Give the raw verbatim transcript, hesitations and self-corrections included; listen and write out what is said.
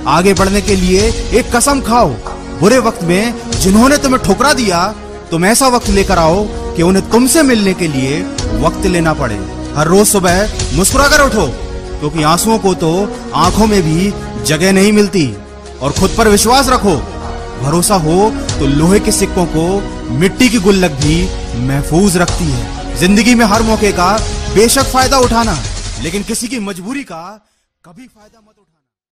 आगे बढ़ने के लिए एक कसम खाओ। बुरे वक्त में जिन्होंने तुम्हें ठुकरा दिया, तुम ऐसा वक्त लेकर आओ कि उन्हें तुमसे मिलने के लिए वक्त लेना पड़े। हर रोज सुबह मुस्कुरा कर उठो, क्योंकि आंसुओं को तो आंखों में भी जगह नहीं मिलती। और खुद पर विश्वास रखो, भरोसा हो तो लोहे के सिक्कों को मिट्टी की गुल्लक भी महफूज रखती है। जिंदगी में हर मौके का बेशक फायदा उठाना, लेकिन किसी की मजबूरी का कभी फायदा मत उठाना।